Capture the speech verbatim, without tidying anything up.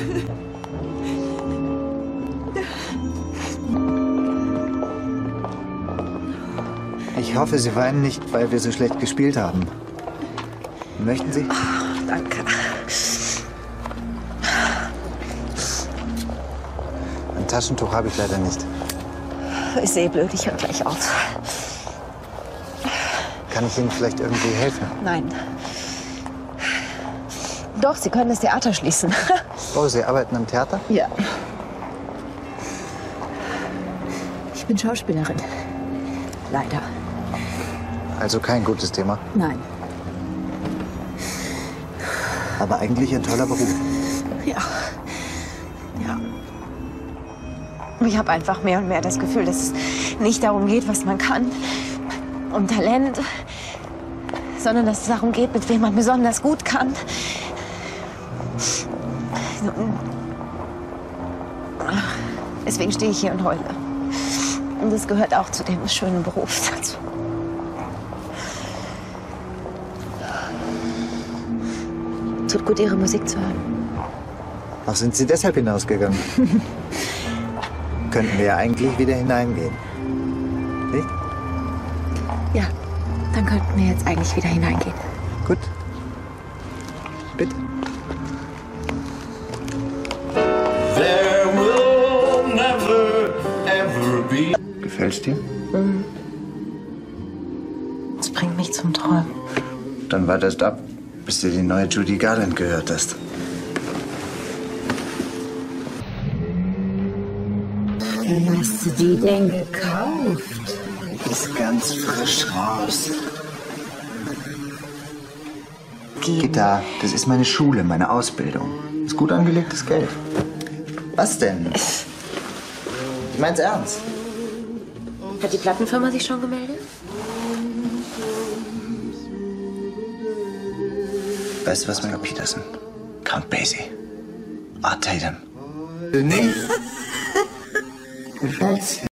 Ich hoffe, Sie weinen nicht, weil wir so schlecht gespielt haben. Möchten Sie? Oh, danke. Ein Taschentuch habe ich leider nicht. Ist eh blöd, ich höre gleich auf. Kann ich Ihnen vielleicht irgendwie helfen? Nein. Doch, Sie können das Theater schließen. Oh, Sie arbeiten am Theater? Ja. Ich bin Schauspielerin. Leider. Also kein gutes Thema. Nein. Aber eigentlich ein toller Beruf. Ja. Ja. Ich habe einfach mehr und mehr das Gefühl, dass es nicht darum geht, was man kann, um Talent, sondern dass es darum geht, mit wem man besonders gut kann. Deswegen stehe ich hier und heule. Und das gehört auch zu dem schönen Beruf dazu. Tut gut, Ihre Musik zu hören. Ach, sind Sie deshalb hinausgegangen? Könnten wir ja eigentlich wieder hineingehen. Nicht? Ja, dann könnten wir jetzt eigentlich wieder hineingehen. Gut. Bitte. There will never ever be. Gefällt's dir? Mhm. Das bringt mich zum Träumen. Dann wartest ab, bis du die neue Judy Garland gehört hast. Wie hast du die denn gekauft? Ist ganz frisch raus. Gitta, das ist meine Schule, meine Ausbildung. Ist gut angelegtes Geld. Was denn? Ich mein's ernst. Hat die Plattenfirma sich schon gemeldet? Weißt du was, Michael Peterson? Count Basie. Art Tatum. Nee. Gefällt's dir?